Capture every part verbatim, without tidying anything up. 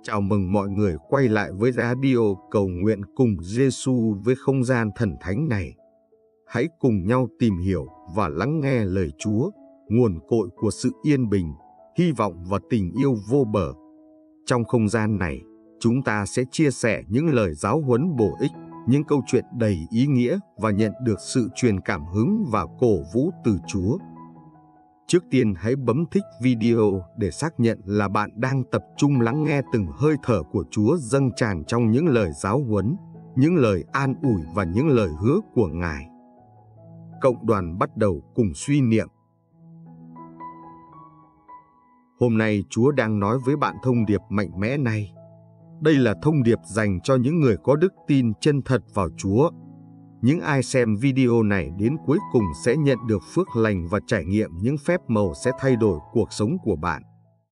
Chào mừng mọi người quay lại với radio cầu nguyện cùng Giêsu với không gian thần thánh này. Hãy cùng nhau tìm hiểu và lắng nghe lời Chúa, nguồn cội của sự yên bình, hy vọng và tình yêu vô bờ. Trong không gian này, chúng ta sẽ chia sẻ những lời giáo huấn bổ ích, những câu chuyện đầy ý nghĩa và nhận được sự truyền cảm hứng và cổ vũ từ Chúa. Trước tiên hãy bấm thích video để xác nhận là bạn đang tập trung lắng nghe từng hơi thở của Chúa dâng tràn trong những lời giáo huấn, những lời an ủi và những lời hứa của Ngài. Cộng đoàn bắt đầu cùng suy niệm. Hôm nay Chúa đang nói với bạn thông điệp mạnh mẽ này. Đây là thông điệp dành cho những người có đức tin chân thật vào Chúa. Những ai xem video này đến cuối cùng sẽ nhận được phước lành và trải nghiệm những phép màu sẽ thay đổi cuộc sống của bạn.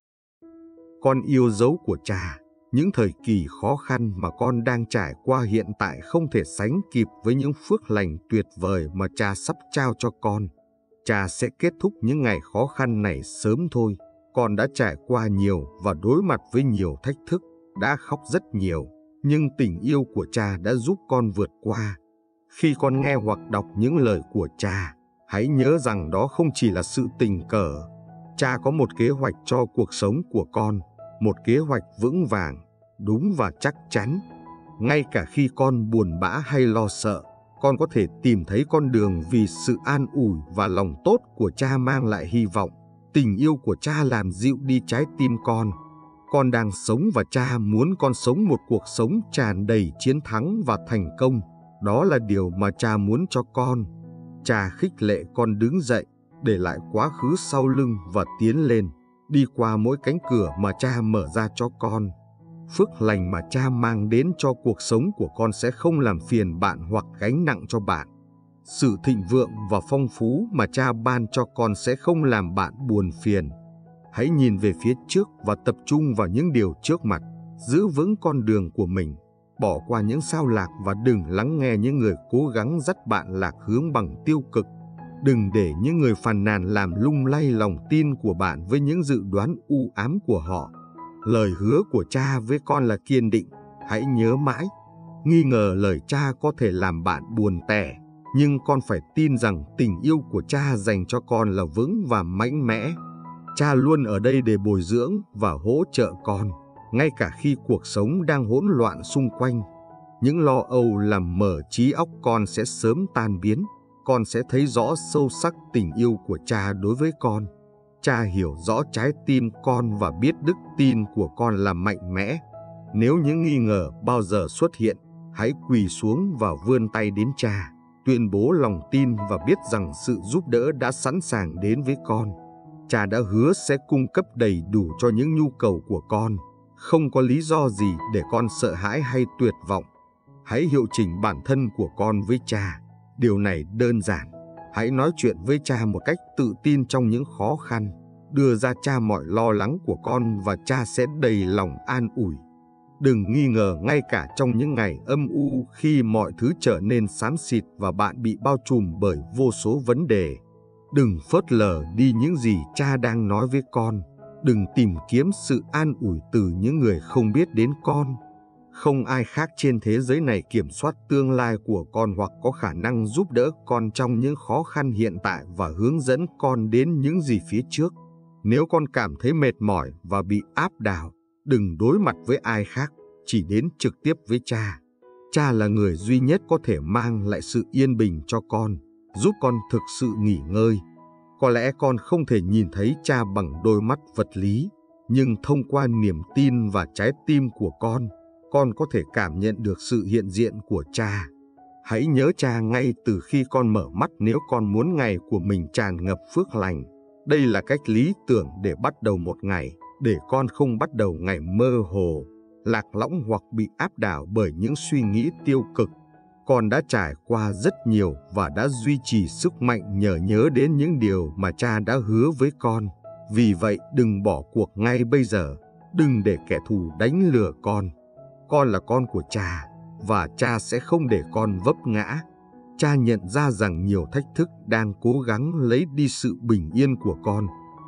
Con yêu dấu của Cha, những thời kỳ khó khăn mà con đang trải qua hiện tại không thể sánh kịp với những phước lành tuyệt vời mà Cha sắp trao cho con. Cha sẽ kết thúc những ngày khó khăn này sớm thôi. Con đã trải qua nhiều và đối mặt với nhiều thách thức, đã khóc rất nhiều, nhưng tình yêu của Cha đã giúp con vượt qua. Khi con nghe hoặc đọc những lời của Cha, hãy nhớ rằng đó không chỉ là sự tình cờ. Cha có một kế hoạch cho cuộc sống của con, một kế hoạch vững vàng, đúng và chắc chắn. Ngay cả khi con buồn bã hay lo sợ, con có thể tìm thấy con đường vì sự an ủi và lòng tốt của Cha mang lại hy vọng. Tình yêu của Cha làm dịu đi trái tim con. Con đang sống và Cha muốn con sống một cuộc sống tràn đầy chiến thắng và thành công. Đó là điều mà Cha muốn cho con. Cha khích lệ con đứng dậy, để lại quá khứ sau lưng và tiến lên, đi qua mỗi cánh cửa mà Cha mở ra cho con. Phước lành mà Cha mang đến cho cuộc sống của con sẽ không làm phiền bạn hoặc gánh nặng cho bạn. Sự thịnh vượng và phong phú mà Cha ban cho con sẽ không làm bạn buồn phiền. Hãy nhìn về phía trước và tập trung vào những điều trước mặt, giữ vững con đường của mình. Bỏ qua những sao lạc và đừng lắng nghe những người cố gắng dắt bạn lạc hướng bằng tiêu cực. Đừng để những người phàn nàn làm lung lay lòng tin của bạn với những dự đoán u ám của họ. Lời hứa của Cha với con là kiên định. Hãy nhớ mãi, nghi ngờ lời Cha có thể làm bạn buồn tẻ, nhưng con phải tin rằng tình yêu của Cha dành cho con là vững và mạnh mẽ. Cha luôn ở đây để bồi dưỡng và hỗ trợ con. Ngay cả khi cuộc sống đang hỗn loạn xung quanh, những lo âu làm mở trí óc con sẽ sớm tan biến. Con sẽ thấy rõ sâu sắc tình yêu của Cha đối với con. Cha hiểu rõ trái tim con và biết đức tin của con là mạnh mẽ. Nếu những nghi ngờ bao giờ xuất hiện, hãy quỳ xuống và vươn tay đến Cha, tuyên bố lòng tin và biết rằng sự giúp đỡ đã sẵn sàng đến với con. Cha đã hứa sẽ cung cấp đầy đủ cho những nhu cầu của con. Không có lý do gì để con sợ hãi hay tuyệt vọng. Hãy hiệu chỉnh bản thân của con với Cha. Điều này đơn giản. Hãy nói chuyện với Cha một cách tự tin trong những khó khăn. Đưa ra Cha mọi lo lắng của con và Cha sẽ đầy lòng an ủi. Đừng nghi ngờ ngay cả trong những ngày âm u khi mọi thứ trở nên xám xịt và bạn bị bao trùm bởi vô số vấn đề. Đừng phớt lờ đi những gì Cha đang nói với con. Đừng tìm kiếm sự an ủi từ những người không biết đến con. Không ai khác trên thế giới này kiểm soát tương lai của con hoặc có khả năng giúp đỡ con trong những khó khăn hiện tại và hướng dẫn con đến những gì phía trước. Nếu con cảm thấy mệt mỏi và bị áp đảo, đừng đối mặt với ai khác, chỉ đến trực tiếp với Cha. Cha là người duy nhất có thể mang lại sự yên bình cho con, giúp con thực sự nghỉ ngơi. Có lẽ con không thể nhìn thấy Cha bằng đôi mắt vật lý, nhưng thông qua niềm tin và trái tim của con, con có thể cảm nhận được sự hiện diện của Cha. Hãy nhớ Cha ngay từ khi con mở mắt nếu con muốn ngày của mình tràn ngập phước lành. Đây là cách lý tưởng để bắt đầu một ngày, để con không bắt đầu ngày mơ hồ, lạc lõng hoặc bị áp đảo bởi những suy nghĩ tiêu cực. Con đã trải qua rất nhiều và đã duy trì sức mạnh nhờ nhớ đến những điều mà Cha đã hứa với con. Vì vậy đừng bỏ cuộc ngay bây giờ, đừng để kẻ thù đánh lừa con. Con là con của Cha, và Cha sẽ không để con vấp ngã. Cha nhận ra rằng nhiều thách thức đang cố gắng lấy đi sự bình yên của con,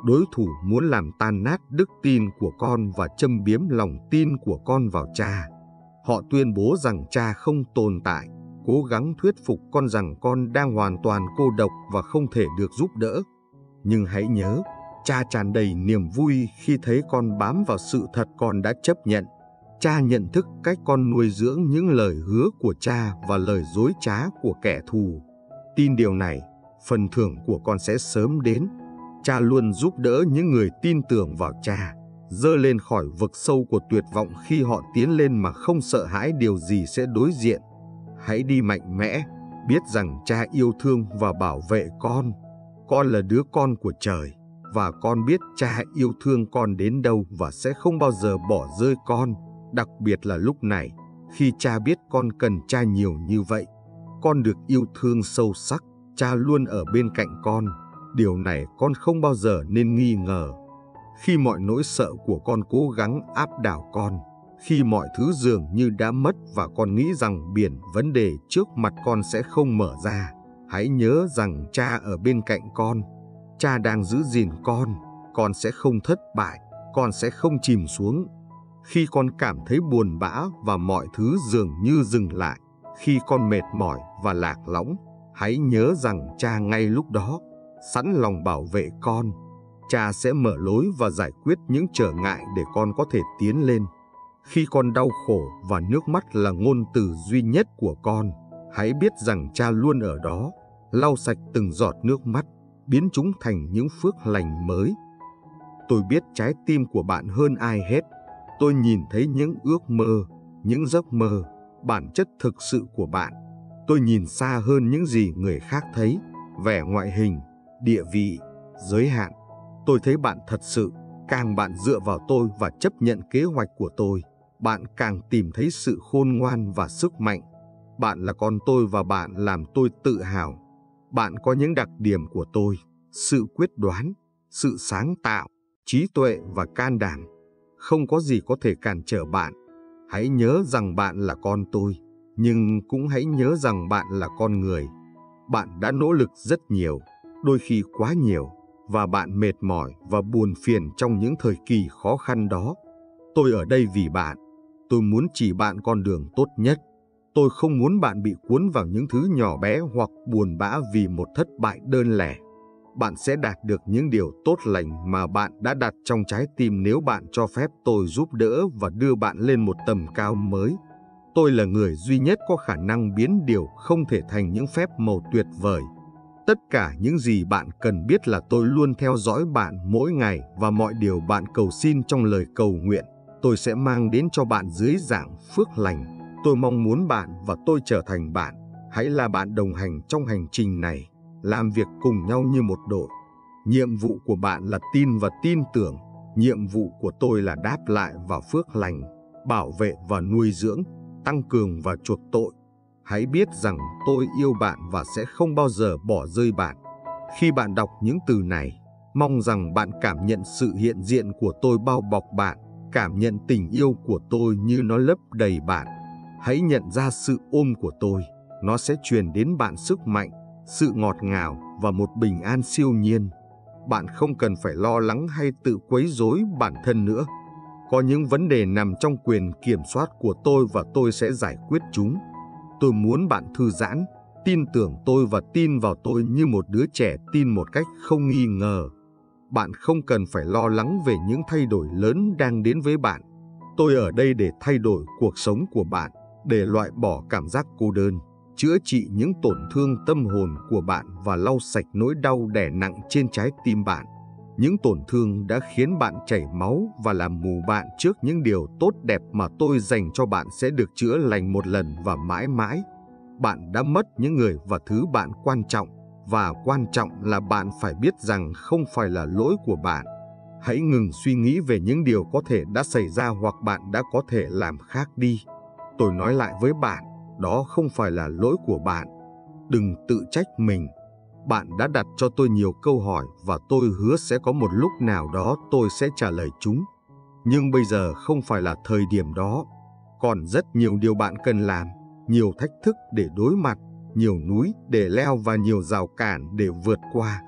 Đối thủ muốn làm tan nát đức tin của con và châm biếm lòng tin của con vào cha. Họ tuyên bố rằng cha không tồn tại, cố gắng thuyết phục con rằng con đang hoàn toàn cô độc và không thể được giúp đỡ. Nhưng hãy nhớ, cha tràn đầy niềm vui khi thấy con bám vào sự thật con đã chấp nhận. Cha nhận thức cách con nuôi dưỡng những lời hứa của cha và lời dối trá của kẻ thù. Tin điều này, phần thưởng của con sẽ sớm đến. Cha luôn giúp đỡ những người tin tưởng vào cha, dơ lên khỏi vực sâu của tuyệt vọng khi họ tiến lên mà không sợ hãi điều gì sẽ đối diện. Hãy đi mạnh mẽ, biết rằng cha yêu thương và bảo vệ con. Con là đứa con của trời, và con biết cha yêu thương con đến đâu và sẽ không bao giờ bỏ rơi con. Đặc biệt là lúc này, khi cha biết con cần cha nhiều như vậy. Con được yêu thương sâu sắc, cha luôn ở bên cạnh con. Điều này con không bao giờ nên nghi ngờ. Khi mọi nỗi sợ của con cố gắng áp đảo con, khi mọi thứ dường như đã mất và con nghĩ rằng biển vấn đề trước mặt con sẽ không mở ra, hãy nhớ rằng cha ở bên cạnh con. Cha đang giữ gìn con, con sẽ không thất bại, con sẽ không chìm xuống. Khi con cảm thấy buồn bã và mọi thứ dường như dừng lại, khi con mệt mỏi và lạc lõng, hãy nhớ rằng cha ngay lúc đó, sẵn lòng bảo vệ con. Cha sẽ mở lối và giải quyết những trở ngại để con có thể tiến lên. Khi con đau khổ và nước mắt là ngôn từ duy nhất của con, hãy biết rằng cha luôn ở đó, lau sạch từng giọt nước mắt, biến chúng thành những phước lành mới. Tôi biết trái tim của bạn hơn ai hết. Tôi nhìn thấy những ước mơ, những giấc mơ, bản chất thực sự của bạn. Tôi nhìn xa hơn những gì người khác thấy, vẻ ngoại hình, địa vị, giới hạn. Tôi thấy bạn thật sự, càng bạn dựa vào tôi và chấp nhận kế hoạch của tôi, bạn càng tìm thấy sự khôn ngoan và sức mạnh. Bạn là con tôi và bạn làm tôi tự hào. Bạn có những đặc điểm của tôi, sự quyết đoán, sự sáng tạo, trí tuệ và can đảm. Không có gì có thể cản trở bạn. Hãy nhớ rằng bạn là con tôi, nhưng cũng hãy nhớ rằng bạn là con người. Bạn đã nỗ lực rất nhiều, đôi khi quá nhiều, và bạn mệt mỏi và buồn phiền trong những thời kỳ khó khăn đó. Tôi ở đây vì bạn. Tôi muốn chỉ bạn con đường tốt nhất. Tôi không muốn bạn bị cuốn vào những thứ nhỏ bé hoặc buồn bã vì một thất bại đơn lẻ. Bạn sẽ đạt được những điều tốt lành mà bạn đã đặt trong trái tim nếu bạn cho phép tôi giúp đỡ và đưa bạn lên một tầm cao mới. Tôi là người duy nhất có khả năng biến điều không thể thành những phép màu tuyệt vời. Tất cả những gì bạn cần biết là tôi luôn theo dõi bạn mỗi ngày và mọi điều bạn cầu xin trong lời cầu nguyện, tôi sẽ mang đến cho bạn dưới dạng phước lành. Tôi mong muốn bạn và tôi trở thành bạn. Hãy là bạn đồng hành trong hành trình này, làm việc cùng nhau như một đội. Nhiệm vụ của bạn là tin và tin tưởng. Nhiệm vụ của tôi là đáp lại vào phước lành, bảo vệ và nuôi dưỡng, tăng cường và chuộc tội. Hãy biết rằng tôi yêu bạn và sẽ không bao giờ bỏ rơi bạn. Khi bạn đọc những từ này, mong rằng bạn cảm nhận sự hiện diện của tôi bao bọc bạn, cảm nhận tình yêu của tôi như nó lấp đầy bạn. Hãy nhận ra sự ôm của tôi, nó sẽ truyền đến bạn sức mạnh, sự ngọt ngào và một bình an siêu nhiên. Bạn không cần phải lo lắng hay tự quấy rối bản thân nữa. Có những vấn đề nằm trong quyền kiểm soát của tôi và tôi sẽ giải quyết chúng. Tôi muốn bạn thư giãn, tin tưởng tôi và tin vào tôi như một đứa trẻ tin một cách không nghi ngờ. Bạn không cần phải lo lắng về những thay đổi lớn đang đến với bạn. Tôi ở đây để thay đổi cuộc sống của bạn, để loại bỏ cảm giác cô đơn, chữa trị những tổn thương tâm hồn của bạn và lau sạch nỗi đau đè nặng trên trái tim bạn. Những tổn thương đã khiến bạn chảy máu và làm mù bạn trước những điều tốt đẹp mà tôi dành cho bạn sẽ được chữa lành một lần và mãi mãi. Bạn đã mất những người và thứ bạn quan trọng, và quan trọng là bạn phải biết rằng không phải là lỗi của bạn. Hãy ngừng suy nghĩ về những điều có thể đã xảy ra hoặc bạn đã có thể làm khác đi. Tôi nói lại với bạn, đó không phải là lỗi của bạn. Đừng tự trách mình. Bạn đã đặt cho tôi nhiều câu hỏi và tôi hứa sẽ có một lúc nào đó tôi sẽ trả lời chúng. Nhưng bây giờ không phải là thời điểm đó. Còn rất nhiều điều bạn cần làm, nhiều thách thức để đối mặt, nhiều núi để leo và nhiều rào cản để vượt qua.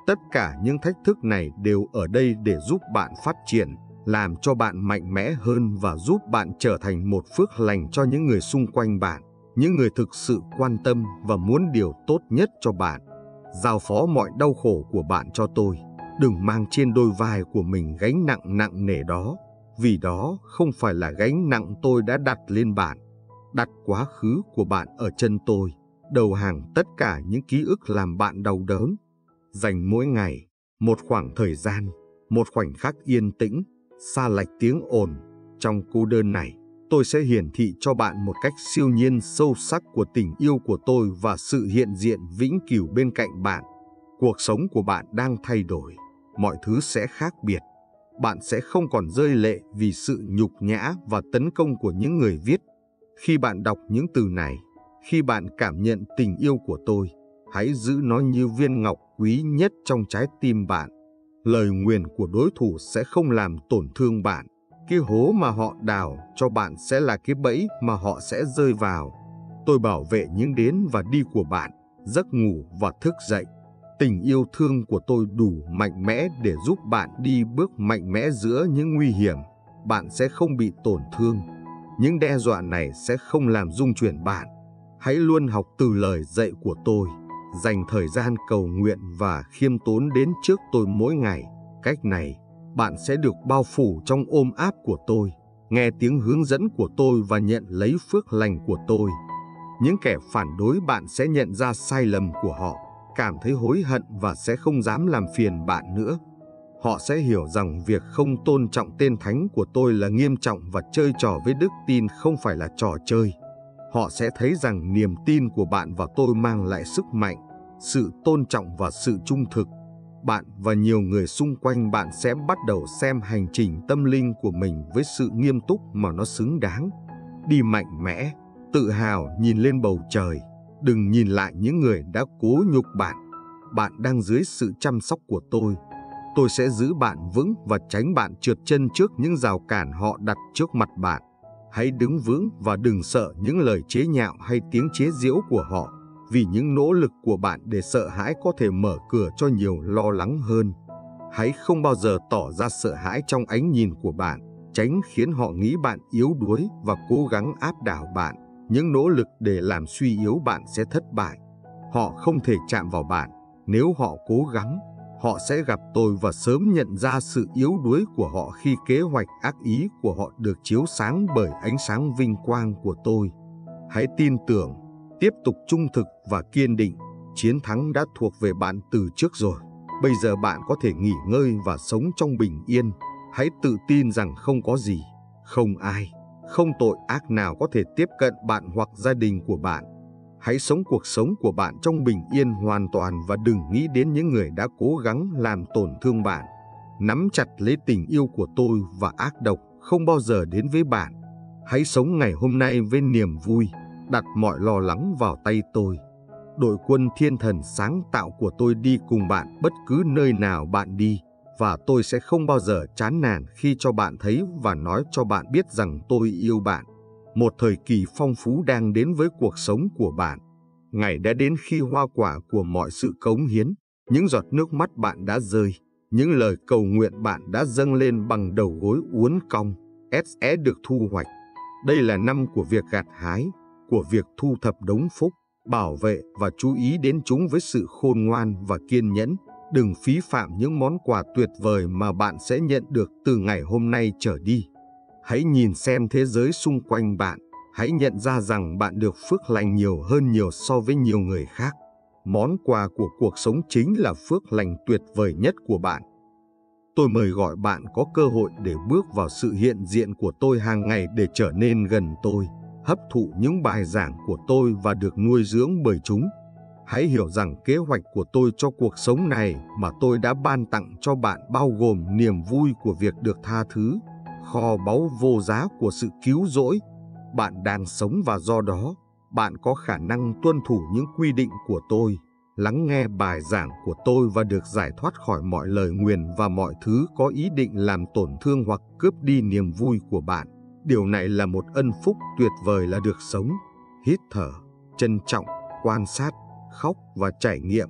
Tất cả những thách thức này đều ở đây để giúp bạn phát triển, làm cho bạn mạnh mẽ hơn và giúp bạn trở thành một phước lành cho những người xung quanh bạn, những người thực sự quan tâm và muốn điều tốt nhất cho bạn. Giao phó mọi đau khổ của bạn cho tôi. Đừng mang trên đôi vai của mình gánh nặng nặng nề đó, vì đó không phải là gánh nặng tôi đã đặt lên bạn. Đặt quá khứ của bạn ở chân tôi, đầu hàng tất cả những ký ức làm bạn đau đớn. Dành mỗi ngày một khoảng thời gian, một khoảnh khắc yên tĩnh, xa lệch tiếng ồn. Trong cô đơn này, tôi sẽ hiển thị cho bạn một cách siêu nhiên sâu sắc của tình yêu của tôi và sự hiện diện vĩnh cửu bên cạnh bạn. Cuộc sống của bạn đang thay đổi, mọi thứ sẽ khác biệt. Bạn sẽ không còn rơi lệ vì sự nhục nhã và tấn công của những người viết. Khi bạn đọc những từ này, khi bạn cảm nhận tình yêu của tôi, hãy giữ nó như viên ngọc quý nhất trong trái tim bạn. Lời nguyền của đối thủ sẽ không làm tổn thương bạn. Cái hố mà họ đào cho bạn sẽ là cái bẫy mà họ sẽ rơi vào. Tôi bảo vệ những đến và đi của bạn, giấc ngủ và thức dậy. Tình yêu thương của tôi đủ mạnh mẽ để giúp bạn đi bước mạnh mẽ giữa những nguy hiểm. Bạn sẽ không bị tổn thương. Những đe dọa này sẽ không làm rung chuyển bạn. Hãy luôn học từ lời dạy của tôi. Dành thời gian cầu nguyện và khiêm tốn đến trước tôi mỗi ngày. Cách này, bạn sẽ được bao phủ trong ôm áp của tôi, nghe tiếng hướng dẫn của tôi và nhận lấy phước lành của tôi. Những kẻ phản đối bạn sẽ nhận ra sai lầm của họ, cảm thấy hối hận và sẽ không dám làm phiền bạn nữa. Họ sẽ hiểu rằng việc không tôn trọng tên thánh của tôi là nghiêm trọng và chơi trò với đức tin không phải là trò chơi. Họ sẽ thấy rằng niềm tin của bạn vào tôi mang lại sức mạnh, sự tôn trọng và sự trung thực. Bạn và nhiều người xung quanh bạn sẽ bắt đầu xem hành trình tâm linh của mình với sự nghiêm túc mà nó xứng đáng. Đi mạnh mẽ, tự hào nhìn lên bầu trời. Đừng nhìn lại những người đã cố nhục bạn. Bạn đang dưới sự chăm sóc của tôi. Tôi sẽ giữ bạn vững và tránh bạn trượt chân trước những rào cản họ đặt trước mặt bạn. Hãy đứng vững và đừng sợ những lời chế nhạo hay tiếng chế giễu của họ, vì những nỗ lực của bạn để sợ hãi có thể mở cửa cho nhiều lo lắng hơn. Hãy không bao giờ tỏ ra sợ hãi trong ánh nhìn của bạn, tránh khiến họ nghĩ bạn yếu đuối và cố gắng áp đảo bạn. Những nỗ lực để làm suy yếu bạn sẽ thất bại. Họ không thể chạm vào bạn. Nếu họ cố gắng, họ sẽ gặp tôi và sớm nhận ra sự yếu đuối của họ khi kế hoạch ác ý của họ được chiếu sáng bởi ánh sáng vinh quang của tôi. Hãy tin tưởng, tiếp tục trung thực và kiên định. Chiến thắng đã thuộc về bạn từ trước rồi. Bây giờ bạn có thể nghỉ ngơi và sống trong bình yên. Hãy tự tin rằng không có gì, không ai, không tội ác nào có thể tiếp cận bạn hoặc gia đình của bạn. Hãy sống cuộc sống của bạn trong bình yên hoàn toàn và đừng nghĩ đến những người đã cố gắng làm tổn thương bạn. Nắm chặt lấy tình yêu của tôi và ác độc không bao giờ đến với bạn. Hãy sống ngày hôm nay với niềm vui, đặt mọi lo lắng vào tay tôi. Đội quân thiên thần sáng tạo của tôi đi cùng bạn bất cứ nơi nào bạn đi, và tôi sẽ không bao giờ chán nản khi cho bạn thấy và nói cho bạn biết rằng tôi yêu bạn. Một thời kỳ phong phú đang đến với cuộc sống của bạn. Ngày đã đến khi hoa quả của mọi sự cống hiến, những giọt nước mắt bạn đã rơi, những lời cầu nguyện bạn đã dâng lên bằng đầu gối uốn cong, sẽ được thu hoạch. Đây là năm của việc gặt hái, của việc thu thập đống phúc, bảo vệ và chú ý đến chúng với sự khôn ngoan và kiên nhẫn. Đừng phí phạm những món quà tuyệt vời mà bạn sẽ nhận được từ ngày hôm nay trở đi. Hãy nhìn xem thế giới xung quanh bạn. Hãy nhận ra rằng bạn được phước lành nhiều hơn nhiều so với nhiều người khác. Món quà của cuộc sống chính là phước lành tuyệt vời nhất của bạn. Tôi mời gọi bạn có cơ hội để bước vào sự hiện diện của tôi hàng ngày để trở nên gần tôi, hấp thụ những bài giảng của tôi và được nuôi dưỡng bởi chúng. Hãy hiểu rằng kế hoạch của tôi cho cuộc sống này mà tôi đã ban tặng cho bạn bao gồm niềm vui của việc được tha thứ, kho báu vô giá của sự cứu rỗi. Bạn đang sống và do đó, bạn có khả năng tuân thủ những quy định của tôi, lắng nghe bài giảng của tôi và được giải thoát khỏi mọi lời nguyền và mọi thứ có ý định làm tổn thương hoặc cướp đi niềm vui của bạn. Điều này là một ân phúc tuyệt vời là được sống, hít thở, trân trọng, quan sát, khóc và trải nghiệm.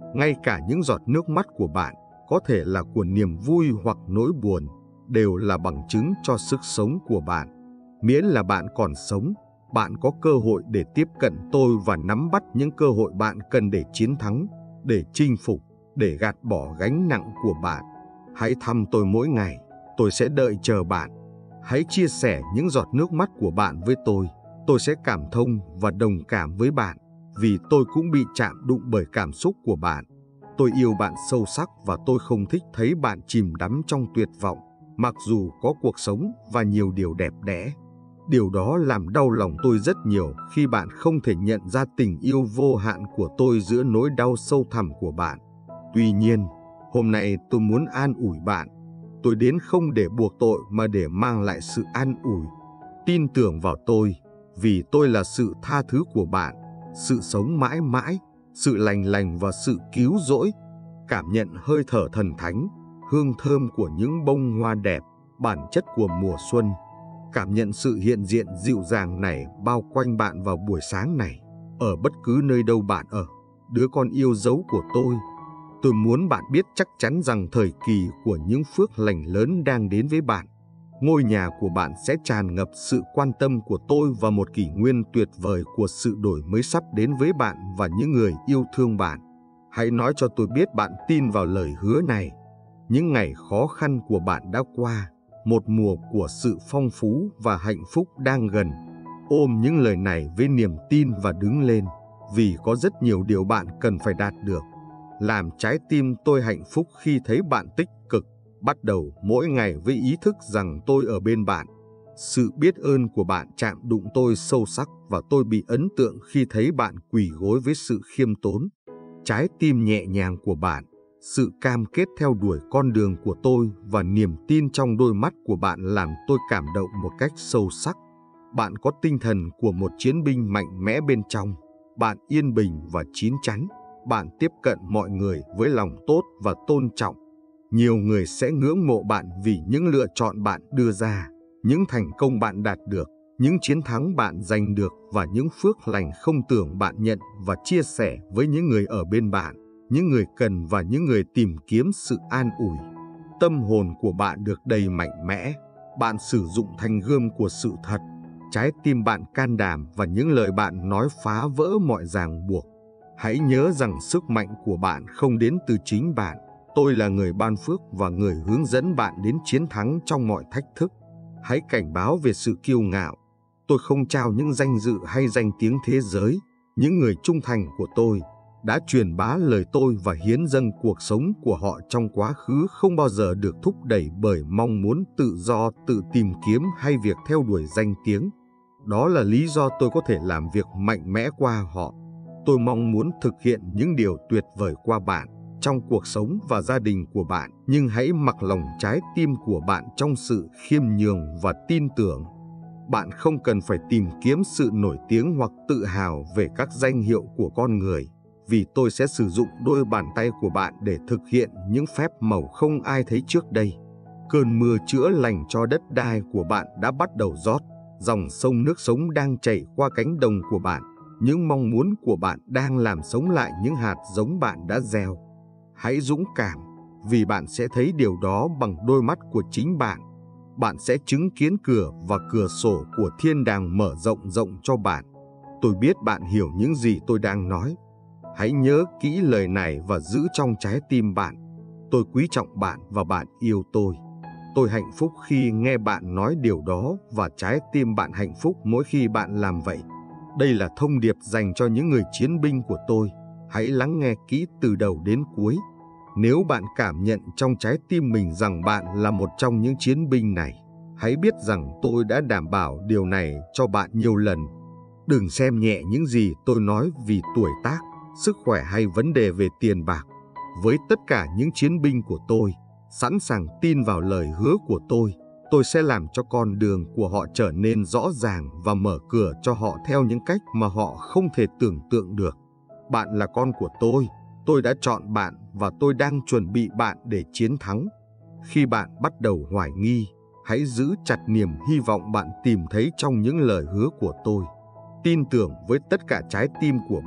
Ngay cả những giọt nước mắt của bạn, có thể là của niềm vui hoặc nỗi buồn, đều là bằng chứng cho sức sống của bạn. Miễn là bạn còn sống, bạn có cơ hội để tiếp cận tôi và nắm bắt những cơ hội bạn cần để chiến thắng, để chinh phục, để gạt bỏ gánh nặng của bạn. Hãy thăm tôi mỗi ngày, tôi sẽ đợi chờ bạn. Hãy chia sẻ những giọt nước mắt của bạn với tôi, tôi sẽ cảm thông và đồng cảm với bạn, vì tôi cũng bị chạm đụng bởi cảm xúc của bạn. Tôi yêu bạn sâu sắc và tôi không thích thấy bạn chìm đắm trong tuyệt vọng, mặc dù có cuộc sống và nhiều điều đẹp đẽ. Điều đó làm đau lòng tôi rất nhiều khi bạn không thể nhận ra tình yêu vô hạn của tôi giữa nỗi đau sâu thẳm của bạn. Tuy nhiên, hôm nay tôi muốn an ủi bạn. Tôi đến không để buộc tội mà để mang lại sự an ủi. Tin tưởng vào tôi, vì tôi là sự tha thứ của bạn, sự sống mãi mãi, sự lành lành và sự cứu rỗi. Cảm nhận hơi thở thần thánh, hương thơm của những bông hoa đẹp, bản chất của mùa xuân. Cảm nhận sự hiện diện dịu dàng này bao quanh bạn vào buổi sáng này, ở bất cứ nơi đâu bạn ở, đứa con yêu dấu của tôi. Tôi muốn bạn biết chắc chắn rằng thời kỳ của những phước lành lớn đang đến với bạn. Ngôi nhà của bạn sẽ tràn ngập sự quan tâm của tôi và một kỷ nguyên tuyệt vời của sự đổi mới sắp đến với bạn và những người yêu thương bạn. Hãy nói cho tôi biết bạn tin vào lời hứa này. Những ngày khó khăn của bạn đã qua, một mùa của sự phong phú và hạnh phúc đang gần. Ôm những lời này với niềm tin và đứng lên, vì có rất nhiều điều bạn cần phải đạt được. Làm trái tim tôi hạnh phúc khi thấy bạn tích cực, bắt đầu mỗi ngày với ý thức rằng tôi ở bên bạn. Sự biết ơn của bạn chạm đụng tôi sâu sắc và tôi bị ấn tượng khi thấy bạn quỳ gối với sự khiêm tốn. Trái tim nhẹ nhàng của bạn, sự cam kết theo đuổi con đường của tôi và niềm tin trong đôi mắt của bạn làm tôi cảm động một cách sâu sắc. Bạn có tinh thần của một chiến binh mạnh mẽ bên trong. Bạn yên bình và chín chắn. Bạn tiếp cận mọi người với lòng tốt và tôn trọng. Nhiều người sẽ ngưỡng mộ bạn vì những lựa chọn bạn đưa ra, những thành công bạn đạt được, những chiến thắng bạn giành được và những phước lành không tưởng bạn nhận và chia sẻ với những người ở bên bạn, những người cần và những người tìm kiếm sự an ủi. Tâm hồn của bạn được đầy mạnh mẽ. Bạn sử dụng thanh gươm của sự thật. Trái tim bạn can đảm và những lời bạn nói phá vỡ mọi ràng buộc. Hãy nhớ rằng sức mạnh của bạn không đến từ chính bạn. Tôi là người ban phước và người hướng dẫn bạn đến chiến thắng trong mọi thách thức. Hãy cảnh báo về sự kiêu ngạo. Tôi không trao những danh dự hay danh tiếng thế giới. Những người trung thành của tôi đã truyền bá lời tôi và hiến dâng cuộc sống của họ trong quá khứ không bao giờ được thúc đẩy bởi mong muốn tự do, tự tìm kiếm hay việc theo đuổi danh tiếng. Đó là lý do tôi có thể làm việc mạnh mẽ qua họ. Tôi mong muốn thực hiện những điều tuyệt vời qua bạn trong cuộc sống và gia đình của bạn, nhưng hãy mặc lòng trái tim của bạn trong sự khiêm nhường và tin tưởng. Bạn không cần phải tìm kiếm sự nổi tiếng hoặc tự hào về các danh hiệu của con người, vì tôi sẽ sử dụng đôi bàn tay của bạn để thực hiện những phép màu không ai thấy trước đây. Cơn mưa chữa lành cho đất đai của bạn đã bắt đầu rót, dòng sông nước sống đang chảy qua cánh đồng của bạn. Những mong muốn của bạn đang làm sống lại những hạt giống bạn đã gieo. Hãy dũng cảm, vì bạn sẽ thấy điều đó bằng đôi mắt của chính bạn. Bạn sẽ chứng kiến cửa và cửa sổ của thiên đàng mở rộng rộng cho bạn. Tôi biết bạn hiểu những gì tôi đang nói. Hãy nhớ kỹ lời này và giữ trong trái tim bạn. Tôi quý trọng bạn và bạn yêu tôi. Tôi hạnh phúc khi nghe bạn nói điều đó và trái tim bạn hạnh phúc mỗi khi bạn làm vậy. Đây là thông điệp dành cho những người chiến binh của tôi. Hãy lắng nghe kỹ từ đầu đến cuối. Nếu bạn cảm nhận trong trái tim mình rằng bạn là một trong những chiến binh này, hãy biết rằng tôi đã đảm bảo điều này cho bạn nhiều lần. Đừng xem nhẹ những gì tôi nói vì tuổi tác, sức khỏe hay vấn đề về tiền bạc. Với tất cả những chiến binh của tôi, sẵn sàng tin vào lời hứa của tôi, tôi sẽ làm cho con đường của họ trở nên rõ ràng và mở cửa cho họ theo những cách mà họ không thể tưởng tượng được. Bạn là con của tôi, tôi đã chọn bạn và tôi đang chuẩn bị bạn để chiến thắng. Khi bạn bắt đầu hoài nghi, hãy giữ chặt niềm hy vọng bạn tìm thấy trong những lời hứa của tôi. Tin tưởng với tất cả trái tim của bạn,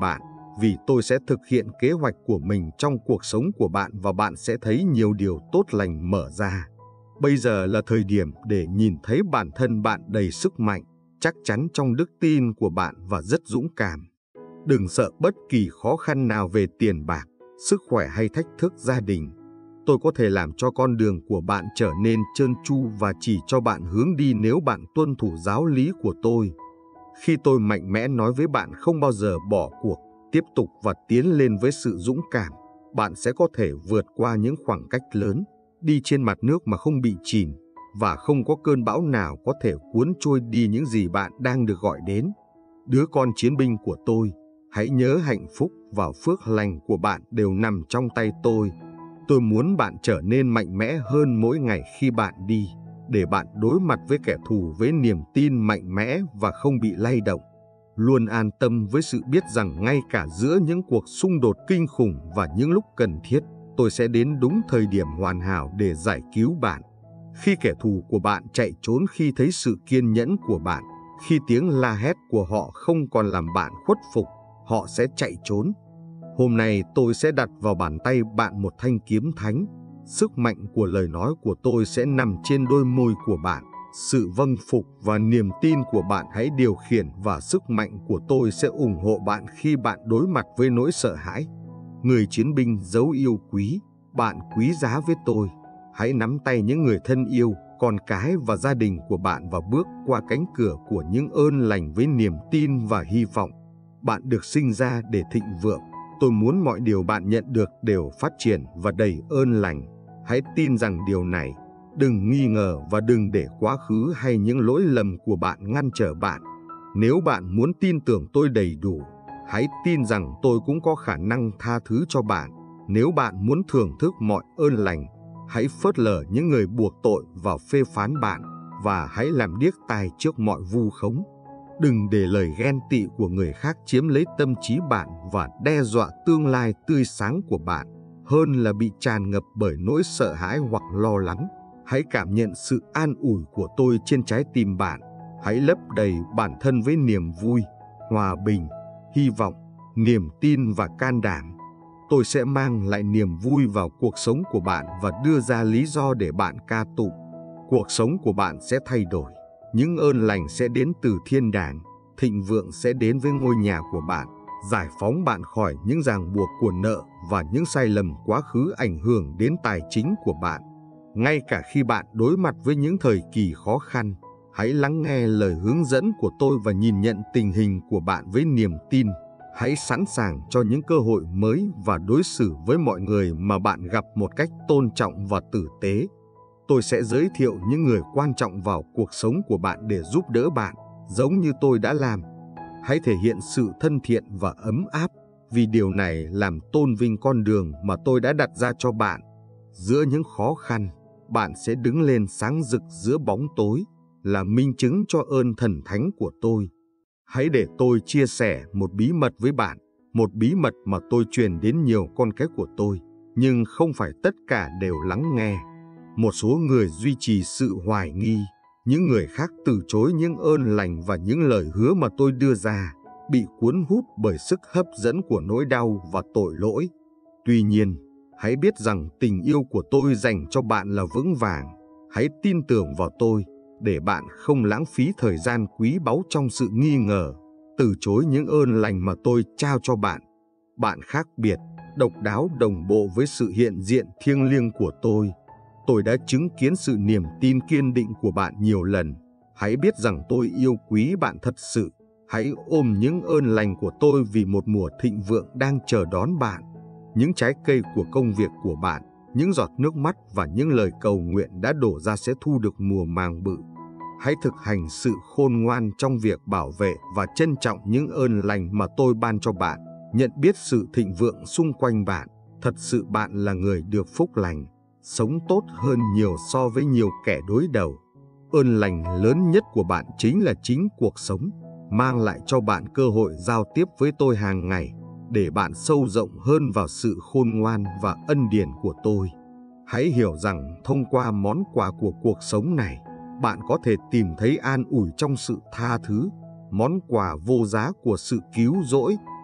vì tôi sẽ thực hiện kế hoạch của mình trong cuộc sống của bạn và bạn sẽ thấy nhiều điều tốt lành mở ra. Bây giờ là thời điểm để nhìn thấy bản thân bạn đầy sức mạnh, chắc chắn trong đức tin của bạn và rất dũng cảm. Đừng sợ bất kỳ khó khăn nào về tiền bạc, sức khỏe hay thách thức gia đình. Tôi có thể làm cho con đường của bạn trở nên trơn tru và chỉ cho bạn hướng đi nếu bạn tuân thủ giáo lý của tôi. Khi tôi mạnh mẽ nói với bạn không bao giờ bỏ cuộc, tiếp tục và tiến lên với sự dũng cảm, bạn sẽ có thể vượt qua những khoảng cách lớn, đi trên mặt nước mà không bị chìm, và không có cơn bão nào có thể cuốn trôi đi những gì bạn đang được gọi đến. Đứa con chiến binh của tôi, hãy nhớ hạnh phúc và phước lành của bạn đều nằm trong tay tôi. Tôi muốn bạn trở nên mạnh mẽ hơn mỗi ngày khi bạn đi, để bạn đối mặt với kẻ thù với niềm tin mạnh mẽ và không bị lay động. Luôn an tâm với sự biết rằng ngay cả giữa những cuộc xung đột kinh khủng và những lúc cần thiết, tôi sẽ đến đúng thời điểm hoàn hảo để giải cứu bạn. Khi kẻ thù của bạn chạy trốn khi thấy sự kiên nhẫn của bạn, khi tiếng la hét của họ không còn làm bạn khuất phục, họ sẽ chạy trốn. Hôm nay tôi sẽ đặt vào bàn tay bạn một thanh kiếm thánh. Sức mạnh của lời nói của tôi sẽ nằm trên đôi môi của bạn. Sự vâng phục và niềm tin của bạn hãy điều khiển và sức mạnh của tôi sẽ ủng hộ bạn khi bạn đối mặt với nỗi sợ hãi. Người chiến binh dấu yêu quý, bạn quý giá với tôi. Hãy nắm tay những người thân yêu, con cái và gia đình của bạn và bước qua cánh cửa của những ơn lành với niềm tin và hy vọng. Bạn được sinh ra để thịnh vượng. Tôi muốn mọi điều bạn nhận được đều phát triển và đầy ơn lành. Hãy tin rằng điều này. Đừng nghi ngờ và đừng để quá khứ hay những lỗi lầm của bạn ngăn trở bạn. Nếu bạn muốn tin tưởng tôi đầy đủ, hãy tin rằng tôi cũng có khả năng tha thứ cho bạn. Nếu bạn muốn thưởng thức mọi ơn lành, hãy phớt lờ những người buộc tội và phê phán bạn, và hãy làm điếc tai trước mọi vu khống. Đừng để lời ghen tị của người khác chiếm lấy tâm trí bạn và đe dọa tương lai tươi sáng của bạn, hơn là bị tràn ngập bởi nỗi sợ hãi hoặc lo lắng. Hãy cảm nhận sự an ủi của tôi trên trái tim bạn. Hãy lấp đầy bản thân với niềm vui, hòa bình, hy vọng, niềm tin và can đảm. Tôi sẽ mang lại niềm vui vào cuộc sống của bạn và đưa ra lý do để bạn ca tụng. Cuộc sống của bạn sẽ thay đổi. Những ơn lành sẽ đến từ thiên đàng. Thịnh vượng sẽ đến với ngôi nhà của bạn, giải phóng bạn khỏi những ràng buộc của nợ và những sai lầm quá khứ ảnh hưởng đến tài chính của bạn. Ngay cả khi bạn đối mặt với những thời kỳ khó khăn, hãy lắng nghe lời hướng dẫn của tôi và nhìn nhận tình hình của bạn với niềm tin. Hãy sẵn sàng cho những cơ hội mới và đối xử với mọi người mà bạn gặp một cách tôn trọng và tử tế. Tôi sẽ giới thiệu những người quan trọng vào cuộc sống của bạn để giúp đỡ bạn, giống như tôi đã làm. Hãy thể hiện sự thân thiện và ấm áp, vì điều này làm tôn vinh con đường mà tôi đã đặt ra cho bạn. Giữa những khó khăn, bạn sẽ đứng lên sáng rực giữa bóng tối, là minh chứng cho ơn thần thánh của tôi. Hãy để tôi chia sẻ một bí mật với bạn, một bí mật mà tôi truyền đến nhiều con cái của tôi, nhưng không phải tất cả đều lắng nghe. Một số người duy trì sự hoài nghi, những người khác từ chối những ơn lành và những lời hứa mà tôi đưa ra, bị cuốn hút bởi sức hấp dẫn của nỗi đau và tội lỗi. Tuy nhiên, hãy biết rằng tình yêu của tôi dành cho bạn là vững vàng. Hãy tin tưởng vào tôi, để bạn không lãng phí thời gian quý báu trong sự nghi ngờ, từ chối những ơn lành mà tôi trao cho bạn. Bạn khác biệt, độc đáo đồng bộ với sự hiện diện thiêng liêng của tôi. Tôi đã chứng kiến sự niềm tin kiên định của bạn nhiều lần. Hãy biết rằng tôi yêu quý bạn thật sự. Hãy ôm những ơn lành của tôi vì một mùa thịnh vượng đang chờ đón bạn. Những trái cây của công việc của bạn, những giọt nước mắt và những lời cầu nguyện đã đổ ra sẽ thu được mùa màng bự. Hãy thực hành sự khôn ngoan trong việc bảo vệ và trân trọng những ơn lành mà tôi ban cho bạn. Nhận biết sự thịnh vượng xung quanh bạn. Thật sự bạn là người được phúc lành, sống tốt hơn nhiều so với nhiều kẻ đối đầu. Ơn lành lớn nhất của bạn chính là chính cuộc sống, mang lại cho bạn cơ hội giao tiếp với tôi hàng ngày, để bạn sâu rộng hơn vào sự khôn ngoan và ân điển của tôi. Hãy hiểu rằng thông qua món quà của cuộc sống này, bạn có thể tìm thấy an ủi trong sự tha thứ, món quà vô giá của sự cứu rỗi,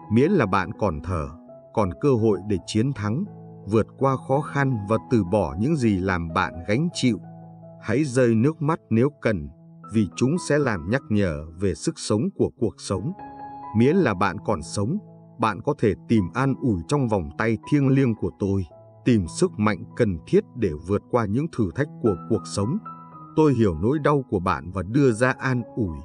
Miễn là bạn còn thở, còn cơ hội để chiến thắng, vượt qua khó khăn và từ bỏ những gì làm bạn gánh chịu. Hãy rơi nước mắt nếu cần, vì chúng sẽ làm nhắc nhở về sức sống của cuộc sống. Miễn là bạn còn sống, bạn có thể tìm an ủi trong vòng tay thiêng liêng của tôi, tìm sức mạnh cần thiết để vượt qua những thử thách của cuộc sống. Tôi hiểu nỗi đau của bạn và đưa ra an ủi.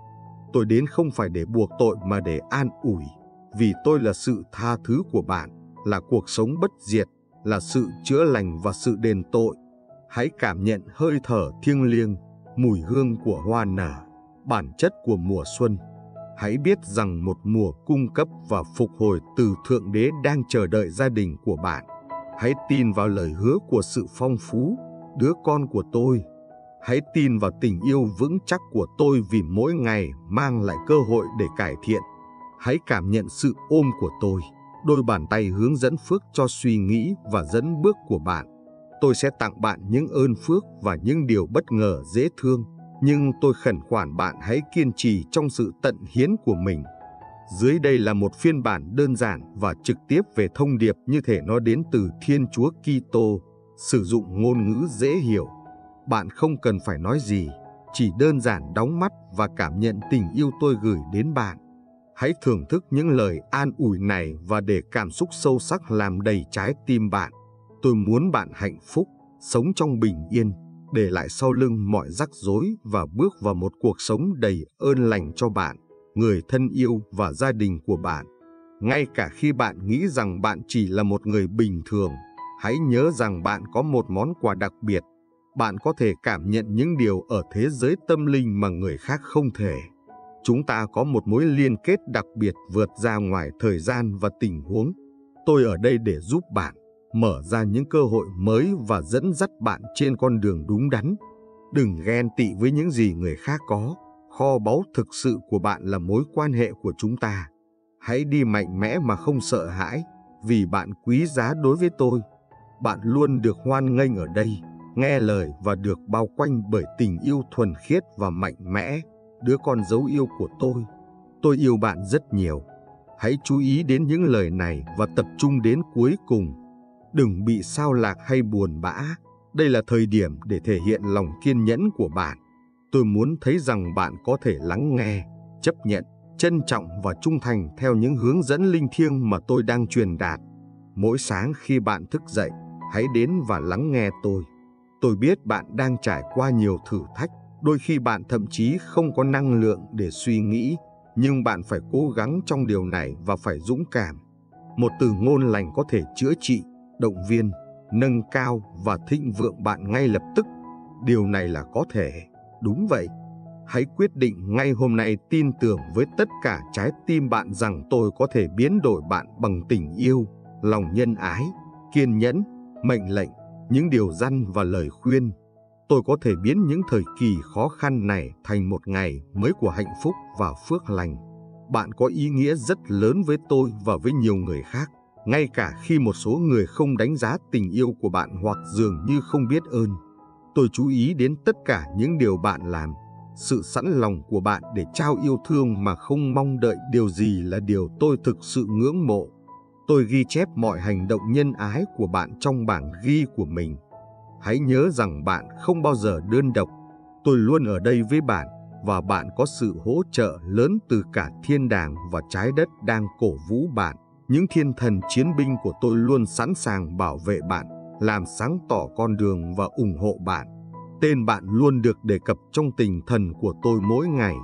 Tôi đến không phải để buộc tội mà để an ủi, vì tôi là sự tha thứ của bạn, là cuộc sống bất diệt, là sự chữa lành và sự đền tội. Hãy cảm nhận hơi thở thiêng liêng, mùi hương của hoa nở, bản chất của mùa xuân. Hãy biết rằng một mùa cung cấp và phục hồi từ Thượng Đế đang chờ đợi gia đình của bạn. Hãy tin vào lời hứa của sự phong phú, đứa con của tôi. Hãy tin vào tình yêu vững chắc của tôi vì mỗi ngày mang lại cơ hội để cải thiện. Hãy cảm nhận sự ôm của tôi, đôi bàn tay hướng dẫn phước cho suy nghĩ và dẫn bước của bạn. Tôi sẽ tặng bạn những ơn phước và những điều bất ngờ dễ thương, nhưng tôi khẩn khoản bạn hãy kiên trì trong sự tận hiến của mình. Dưới đây là một phiên bản đơn giản và trực tiếp về thông điệp như thể nó đến từ Thiên Chúa Kitô, sử dụng ngôn ngữ dễ hiểu. Bạn không cần phải nói gì, chỉ đơn giản đóng mắt và cảm nhận tình yêu tôi gửi đến bạn. Hãy thưởng thức những lời an ủi này và để cảm xúc sâu sắc làm đầy trái tim bạn. Tôi muốn bạn hạnh phúc, sống trong bình yên, để lại sau lưng mọi rắc rối và bước vào một cuộc sống đầy ơn lành cho bạn, người thân yêu và gia đình của bạn. Ngay cả khi bạn nghĩ rằng bạn chỉ là một người bình thường, hãy nhớ rằng bạn có một món quà đặc biệt. Bạn có thể cảm nhận những điều ở thế giới tâm linh mà người khác không thể. Chúng ta có một mối liên kết đặc biệt vượt ra ngoài thời gian và tình huống. Tôi ở đây để giúp bạn, mở ra những cơ hội mới và dẫn dắt bạn trên con đường đúng đắn. Đừng ghen tị với những gì người khác có. Kho báu thực sự của bạn là mối quan hệ của chúng ta. Hãy đi mạnh mẽ mà không sợ hãi, vì bạn quý giá đối với tôi. Bạn luôn được hoan nghênh ở đây, nghe lời và được bao quanh bởi tình yêu thuần khiết và mạnh mẽ, đứa con dấu yêu của tôi. Tôi yêu bạn rất nhiều. Hãy chú ý đến những lời này và tập trung đến cuối cùng. Đừng bị sao lạc hay buồn bã. Đây là thời điểm để thể hiện lòng kiên nhẫn của bạn. Tôi muốn thấy rằng bạn có thể lắng nghe, chấp nhận, trân trọng và trung thành theo những hướng dẫn linh thiêng mà tôi đang truyền đạt. Mỗi sáng khi bạn thức dậy, hãy đến và lắng nghe tôi. Tôi biết bạn đang trải qua nhiều thử thách, đôi khi bạn thậm chí không có năng lượng để suy nghĩ, nhưng bạn phải cố gắng trong điều này và phải dũng cảm. Một từ ngôn lành có thể chữa trị, động viên, nâng cao và thịnh vượng bạn ngay lập tức. Điều này là có thể. Đúng vậy. Hãy quyết định ngay hôm nay tin tưởng với tất cả trái tim bạn rằng tôi có thể biến đổi bạn bằng tình yêu, lòng nhân ái, kiên nhẫn, mệnh lệnh, những điều răn và lời khuyên. Tôi có thể biến những thời kỳ khó khăn này thành một ngày mới của hạnh phúc và phước lành. Bạn có ý nghĩa rất lớn với tôi và với nhiều người khác, ngay cả khi một số người không đánh giá tình yêu của bạn hoặc dường như không biết ơn. Tôi chú ý đến tất cả những điều bạn làm. Sự sẵn lòng của bạn để trao yêu thương mà không mong đợi điều gì là điều tôi thực sự ngưỡng mộ. Tôi ghi chép mọi hành động nhân ái của bạn trong bảng ghi của mình. Hãy nhớ rằng bạn không bao giờ đơn độc. Tôi luôn ở đây với bạn, và bạn có sự hỗ trợ lớn từ cả thiên đàng và trái đất đang cổ vũ bạn. Những thiên thần chiến binh của tôi luôn sẵn sàng bảo vệ bạn, làm sáng tỏ con đường và ủng hộ bạn. Tên bạn luôn được đề cập trong tình thần của tôi mỗi ngày.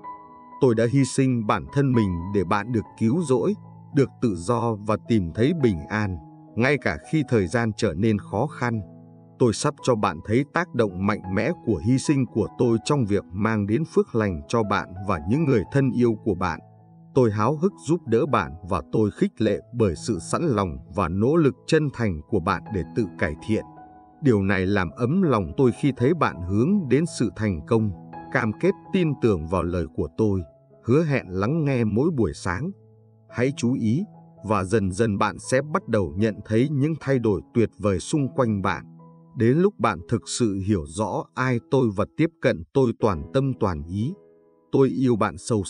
Tôi đã hy sinh bản thân mình để bạn được cứu rỗi, được tự do và tìm thấy bình an, ngay cả khi thời gian trở nên khó khăn. Tôi sắp cho bạn thấy tác động mạnh mẽ của hy sinh của tôi trong việc mang đến phước lành cho bạn và những người thân yêu của bạn. Tôi háo hức giúp đỡ bạn và tôi khích lệ bởi sự sẵn lòng và nỗ lực chân thành của bạn để tự cải thiện. Điều này làm ấm lòng tôi khi thấy bạn hướng đến sự thành công, cam kết tin tưởng vào lời của tôi, hứa hẹn lắng nghe mỗi buổi sáng. Hãy chú ý, và dần dần bạn sẽ bắt đầu nhận thấy những thay đổi tuyệt vời xung quanh bạn. Đến lúc bạn thực sự hiểu rõ ai tôi và tiếp cận tôi toàn tâm toàn ý. Tôi yêu bạn sâu sắc,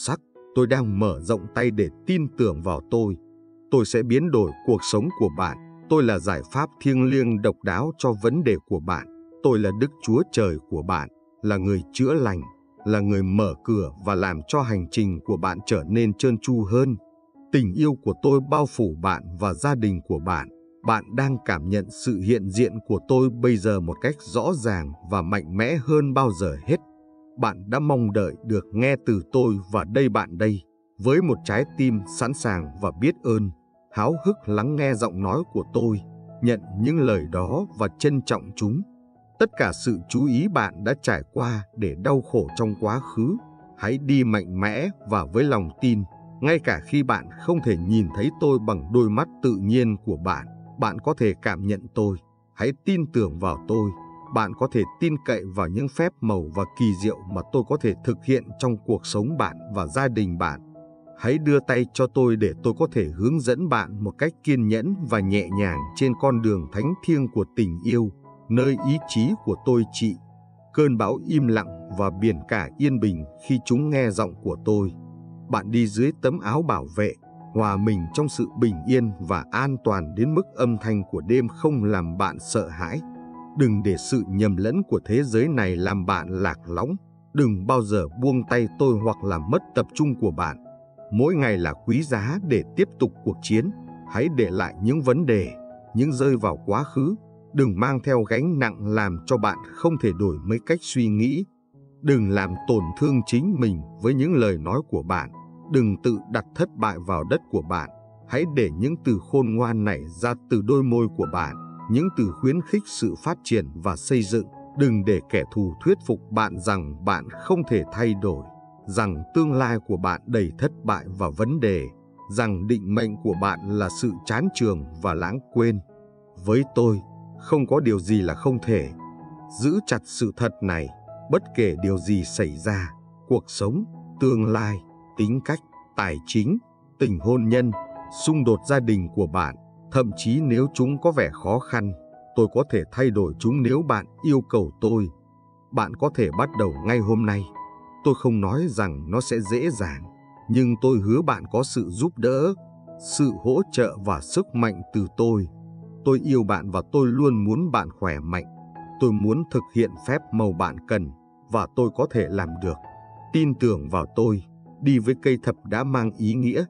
Tôi đang mở rộng tay để tin tưởng vào tôi. Tôi sẽ biến đổi cuộc sống của bạn. Tôi là giải pháp thiêng liêng độc đáo cho vấn đề của bạn. Tôi là Đức Chúa Trời của bạn, là người chữa lành, là người mở cửa và làm cho hành trình của bạn trở nên trơn tru hơn. Tình yêu của tôi bao phủ bạn và gia đình của bạn. Bạn đang cảm nhận sự hiện diện của tôi bây giờ một cách rõ ràng và mạnh mẽ hơn bao giờ hết. Bạn đã mong đợi được nghe từ tôi và đây bạn đây, với một trái tim sẵn sàng và biết ơn, háo hức lắng nghe giọng nói của tôi, nhận những lời đó và trân trọng chúng. Tất cả sự chú ý bạn đã trải qua để đau khổ trong quá khứ, hãy đi mạnh mẽ và với lòng tin, ngay cả khi bạn không thể nhìn thấy tôi bằng đôi mắt tự nhiên của bạn, bạn có thể cảm nhận tôi. Hãy tin tưởng vào tôi. Bạn có thể tin cậy vào những phép màu và kỳ diệu mà tôi có thể thực hiện trong cuộc sống bạn và gia đình bạn. Hãy đưa tay cho tôi để tôi có thể hướng dẫn bạn một cách kiên nhẫn và nhẹ nhàng trên con đường thánh thiêng của tình yêu, nơi ý chí của tôi trị. Cơn bão im lặng và biển cả yên bình khi chúng nghe giọng của tôi. Bạn đi dưới tấm áo bảo vệ, hòa mình trong sự bình yên và an toàn đến mức âm thanh của đêm không làm bạn sợ hãi. Đừng để sự nhầm lẫn của thế giới này làm bạn lạc lõng. Đừng bao giờ buông tay tôi hoặc làm mất tập trung của bạn. Mỗi ngày là quý giá để tiếp tục cuộc chiến. Hãy để lại những vấn đề, những rơi vào quá khứ. Đừng mang theo gánh nặng làm cho bạn không thể đổi mới cách suy nghĩ. Đừng làm tổn thương chính mình với những lời nói của bạn. Đừng tự đặt thất bại vào đất của bạn. Hãy để những từ khôn ngoan nảy ra từ đôi môi của bạn, những từ khuyến khích sự phát triển và xây dựng. Đừng để kẻ thù thuyết phục bạn rằng bạn không thể thay đổi, rằng tương lai của bạn đầy thất bại và vấn đề, rằng định mệnh của bạn là sự chán chường và lãng quên. Với tôi, không có điều gì là không thể. Giữ chặt sự thật này, bất kể điều gì xảy ra, cuộc sống, tương lai, tính cách, tài chính, tình hôn nhân, xung đột gia đình của bạn, thậm chí nếu chúng có vẻ khó khăn, tôi có thể thay đổi chúng nếu bạn yêu cầu tôi. Bạn có thể bắt đầu ngay hôm nay. Tôi không nói rằng nó sẽ dễ dàng, nhưng tôi hứa bạn có sự giúp đỡ, sự hỗ trợ và sức mạnh từ tôi. Tôi yêu bạn và tôi luôn muốn bạn khỏe mạnh. Tôi muốn thực hiện phép màu bạn cần, và tôi có thể làm được. Tin tưởng vào tôi, đi với cây thập đã mang ý nghĩa.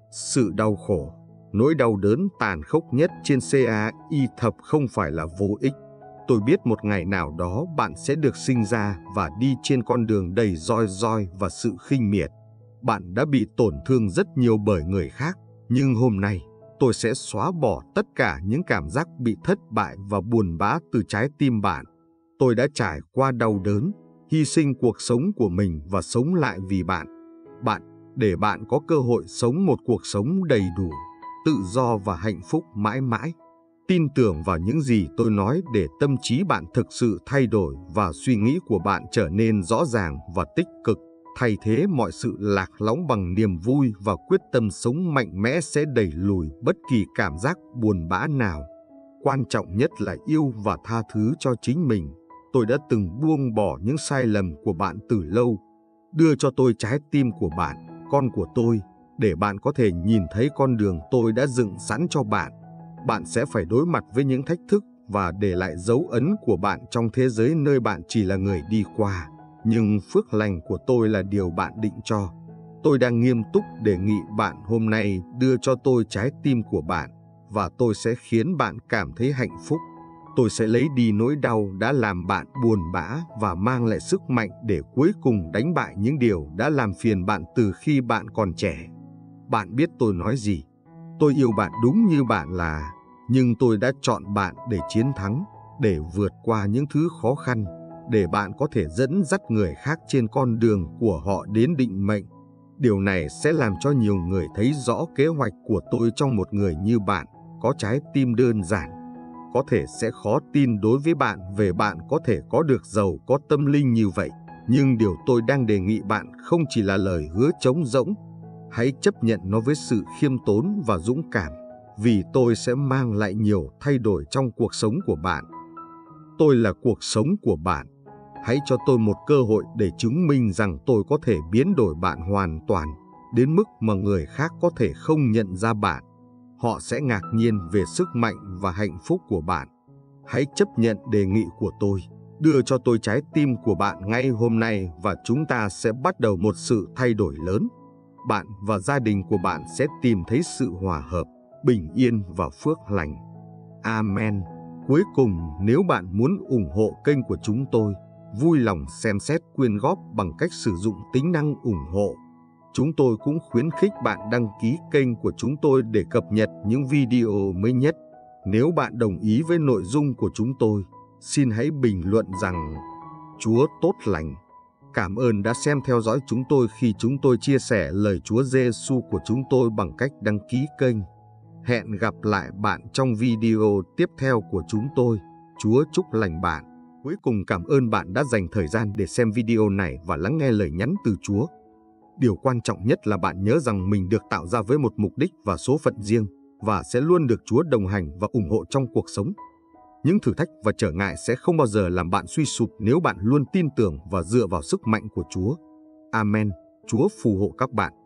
Sự đau khổ, nỗi đau đớn tàn khốc nhất trên cây thập không phải là vô ích. Tôi biết một ngày nào đó bạn sẽ được sinh ra và đi trên con đường đầy roi roi và sự khinh miệt. Bạn đã bị tổn thương rất nhiều bởi người khác, nhưng hôm nay, tôi sẽ xóa bỏ tất cả những cảm giác bị thất bại và buồn bã từ trái tim bạn. Tôi đã trải qua đau đớn, hy sinh cuộc sống của mình và sống lại vì bạn. Bạn, để bạn có cơ hội sống một cuộc sống đầy đủ, tự do và hạnh phúc mãi mãi. Tin tưởng vào những gì tôi nói để tâm trí bạn thực sự thay đổi và suy nghĩ của bạn trở nên rõ ràng và tích cực. Thay thế mọi sự lạc lõng bằng niềm vui và quyết tâm sống mạnh mẽ sẽ đẩy lùi bất kỳ cảm giác buồn bã nào. Quan trọng nhất là yêu và tha thứ cho chính mình. Tôi đã từng buông bỏ những sai lầm của bạn từ lâu. Đưa cho tôi trái tim của bạn, con của tôi, để bạn có thể nhìn thấy con đường tôi đã dựng sẵn cho bạn. Bạn sẽ phải đối mặt với những thách thức và để lại dấu ấn của bạn trong thế giới nơi bạn chỉ là người đi qua. Nhưng phước lành của tôi là điều bạn định cho. Tôi đang nghiêm túc đề nghị bạn hôm nay đưa cho tôi trái tim của bạn, và tôi sẽ khiến bạn cảm thấy hạnh phúc. Tôi sẽ lấy đi nỗi đau đã làm bạn buồn bã và mang lại sức mạnh để cuối cùng đánh bại những điều đã làm phiền bạn từ khi bạn còn trẻ. Bạn biết tôi nói gì. Tôi yêu bạn đúng như bạn là, nhưng tôi đã chọn bạn để chiến thắng, để vượt qua những thứ khó khăn, để bạn có thể dẫn dắt người khác trên con đường của họ đến định mệnh. Điều này sẽ làm cho nhiều người thấy rõ kế hoạch của tôi trong một người như bạn, có trái tim đơn giản. Có thể sẽ khó tin đối với bạn về bạn có thể có được giàu có tâm linh như vậy, nhưng điều tôi đang đề nghị bạn không chỉ là lời hứa trống rỗng. Hãy chấp nhận nó với sự khiêm tốn và dũng cảm, vì tôi sẽ mang lại nhiều thay đổi trong cuộc sống của bạn. Tôi là cuộc sống của bạn. Hãy cho tôi một cơ hội để chứng minh rằng tôi có thể biến đổi bạn hoàn toàn. đến mức mà người khác có thể không nhận ra bạn. Họ sẽ ngạc nhiên về sức mạnh và hạnh phúc của bạn. Hãy chấp nhận đề nghị của tôi. Đưa cho tôi trái tim của bạn ngay hôm nay và chúng ta sẽ bắt đầu một sự thay đổi lớn. Bạn và gia đình của bạn sẽ tìm thấy sự hòa hợp, bình yên và phước lành. Amen. Cuối cùng, nếu bạn muốn ủng hộ kênh của chúng tôi, vui lòng xem xét quyên góp bằng cách sử dụng tính năng ủng hộ. Chúng tôi cũng khuyến khích bạn đăng ký kênh của chúng tôi để cập nhật những video mới nhất. Nếu bạn đồng ý với nội dung của chúng tôi, xin hãy bình luận rằng Chúa tốt lành. Cảm ơn đã xem theo dõi chúng tôi khi chúng tôi chia sẻ lời Chúa Giêsu của chúng tôi bằng cách đăng ký kênh. Hẹn gặp lại bạn trong video tiếp theo của chúng tôi. Chúa chúc lành bạn. Cuối cùng, cảm ơn bạn đã dành thời gian để xem video này và lắng nghe lời nhắn từ Chúa. Điều quan trọng nhất là bạn nhớ rằng mình được tạo ra với một mục đích và số phận riêng và sẽ luôn được Chúa đồng hành và ủng hộ trong cuộc sống. Những thử thách và trở ngại sẽ không bao giờ làm bạn suy sụp nếu bạn luôn tin tưởng và dựa vào sức mạnh của Chúa. Amen. Chúa phù hộ các bạn.